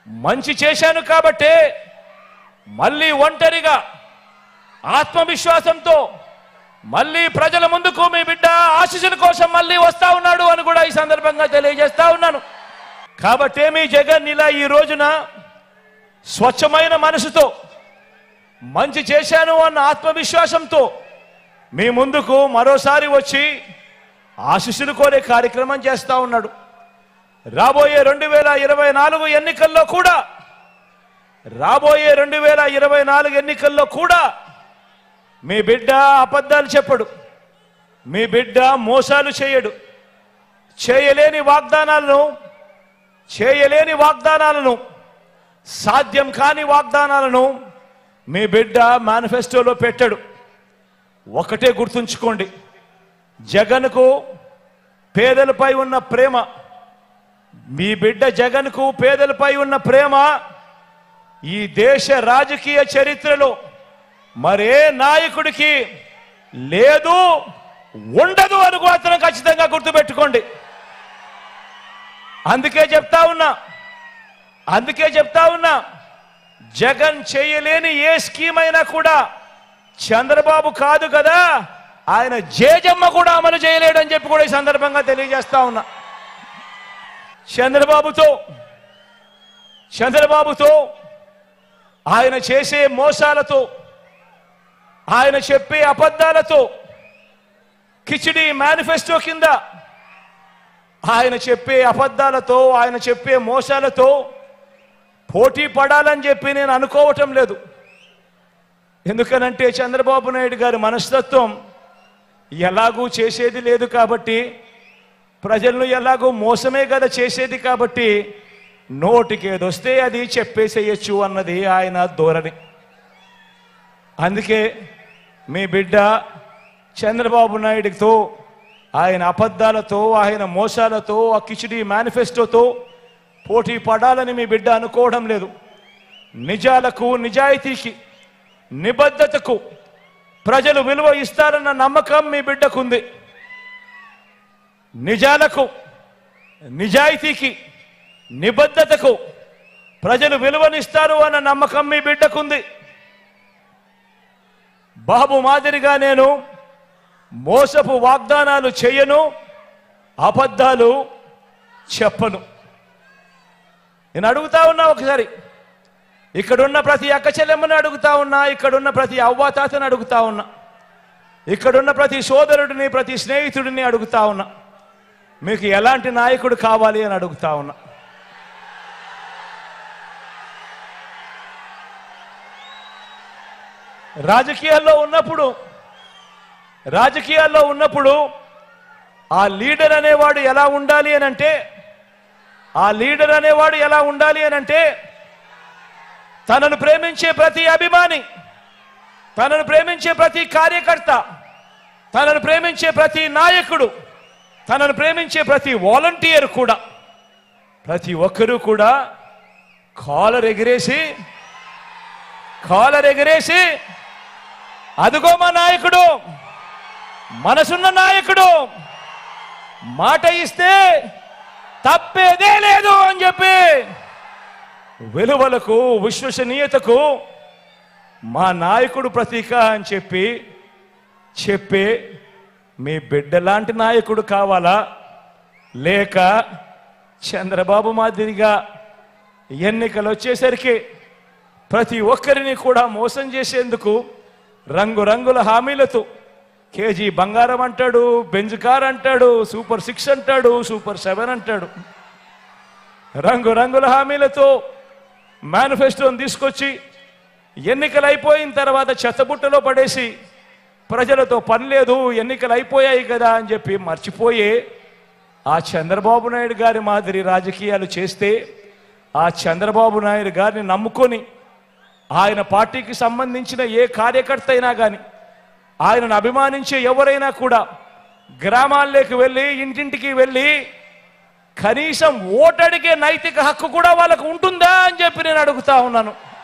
మంచి చేశాను కాబట్టే మళ్ళీ ఒంటరిగా ఆత్మవిశ్వాసంతో మళ్ళీ ప్రజల ముందుకు మీ బిడ్డ ఆశీస్సుల కోసం మళ్ళీ వస్తా ఉన్నాడు అని కూడా ఈ సందర్భంగా తెలియజేస్తా ఉన్నాను. కాబట్టే మీ జగన్ ఇలా ఈ రోజున స్వచ్ఛమైన మనసుతో మంచి చేశాను అన్న ఆత్మవిశ్వాసంతో మీ ముందుకు మరోసారి వచ్చి ఆశీస్సులు కోరే కార్యక్రమం చేస్తా ఉన్నాడు. రాబోయే 2024 ఎన్నికల్లో కూడా మీ బిడ్డ అబద్ధాలు చెప్పడు, మీ బిడ్డ మోసాలు చేయడు. చేయలేని వాగ్దానాలను సాధ్యం కాని వాగ్దానాలను మీ బిడ్డ మేనిఫెస్టోలో పెట్టాడు. ఒకటే గుర్తుంచుకోండి, జగన్కు పేదలపై ఉన్న ప్రేమ, మీ బిడ్డ జగన్కు పేదలపై ఉన్న ప్రేమ ఈ దేశ రాజకీయ చరిత్రలో మరే నాయకుడికి లేదు, ఉండదు అని మాత్రం ఖచ్చితంగా గుర్తుపెట్టుకోండి. అందుకే చెప్తా ఉన్నా జగన్ చేయలేని ఏ స్కీమ్ అయినా కూడా చంద్రబాబు కాదు కదా, ఆయన జేజమ్మ కూడా అమలు చేయలేడని చెప్పి కూడా ఈ సందర్భంగా తెలియజేస్తా ఉన్నా. చంద్రబాబుతో ఆయన చేసే మోసాలతో, ఆయన చెప్పే అబద్ధాలతో, కిచిడి మేనిఫెస్టో కింద ఆయన చెప్పే అబద్ధాలతో, ఆయన చెప్పే మోసాలతో పోటీ పడాలని చెప్పి నేను అనుకోవటం లేదు. ఎందుకనంటే చంద్రబాబు నాయుడు గారి మనస్తత్వం ఎలాగూ చేసేది లేదు కాబట్టి, ప్రజలను ఎలాగూ మోసమే కదా చేసేది కాబట్టి నోటికి ఏదొస్తే అది చెప్పేసేయచ్చు అన్నది ఆయన ధోరణి. అందుకే మీ బిడ్డ చంద్రబాబు నాయుడుతో, ఆయన అబద్ధాలతో, ఆయన మోసాలతో, ఆ కిచిడి మేనిఫెస్టోతో పోటీ పడాలని మీ బిడ్డ అనుకోవడం లేదు. నిజాలకు, నిజాయితీకి, నిబద్ధతకు ప్రజలు విలువ ఇస్తారన్న నమ్మకం మీ బిడ్డకుంది. నిజాలకు, నిజాయితీకి, నిబద్ధతకు ప్రజలు విలువనిస్తారు అన్న నమ్మకం మీ బిడ్డకుంది. బాబు మాదిరిగా నేను మోసపు వాగ్దానాలు చేయను, అబద్ధాలు చెప్పను. నేను అడుగుతా ఉన్నా, ఒకసారి ఇక్కడున్న ప్రతి అక్క చెల్లెమ్మని అడుగుతా ఉన్నా, ఇక్కడున్న ప్రతి అవ్వాతాతని అడుగుతా ఉన్నా, ఇక్కడున్న ప్రతి సోదరుడిని, ప్రతి స్నేహితుడిని అడుగుతా ఉన్నా, మీకు ఎలాంటి నాయకుడు కావాలి అని అడుగుతా ఉన్నా. రాజకీయాల్లో ఉన్నప్పుడు ఆ లీడర్ అనేవాడు ఎలా ఉండాలి అని అంటే తనను ప్రేమించే ప్రతి అభిమాని, తనను ప్రేమించే ప్రతి కార్యకర్త, తనను ప్రేమించే ప్రతి నాయకుడు, తనను ప్రేమించే ప్రతి వాలంటీర్ కూడా, ప్రతి ఒక్కరూ కూడా కాలర్ ఎగిరేసి అదిగో మా నాయకుడు, మనసున్న నాయకుడు, మాట ఇస్తే తప్పేదే లేదు అని చెప్పి విలువలకు, విశ్వసనీయతకు మా నాయకుడు ప్రతీక అని చెప్పే మీ బిడ్డ లాంటి నాయకుడు కావాలా, లేక చంద్రబాబు మాదిరిగా ఎన్నికలు వచ్చేసరికి ప్రతి ఒక్కరిని కూడా మోసం చేసేందుకు రంగురంగుల హామీలతో కేజీ బంగారం అంటాడు, బెంజ్ కార్ అంటాడు, సూపర్ 6 అంటాడు, సూపర్ 7 అంటాడు, రంగురంగుల హామీలతో మేనిఫెస్టోని తీసుకొచ్చి ఎన్నికలు అయిపోయిన తర్వాత చెత్తబుట్టలో పడేసి ప్రజలతో పని లేదు, ఎన్నికలు అయిపోయాయి కదా అని చెప్పి మర్చిపోయే ఆ చంద్రబాబు నాయుడు గారి మాదిరి రాజకీయాలు చేస్తే, ఆ చంద్రబాబు నాయుడు గారిని నమ్ముకొని ఆయన పార్టీకి సంబంధించిన ఏ కార్యకర్త అయినా కానీ, ఆయనను అభిమానించే ఎవరైనా కూడా గ్రామాల్లోకి వెళ్ళి, ఇంటింటికి వెళ్ళి కనీసం ఓటడిగే నైతిక హక్కు కూడా వాళ్ళకు ఉంటుందా అని చెప్పి నేను అడుగుతా ఉన్నాను.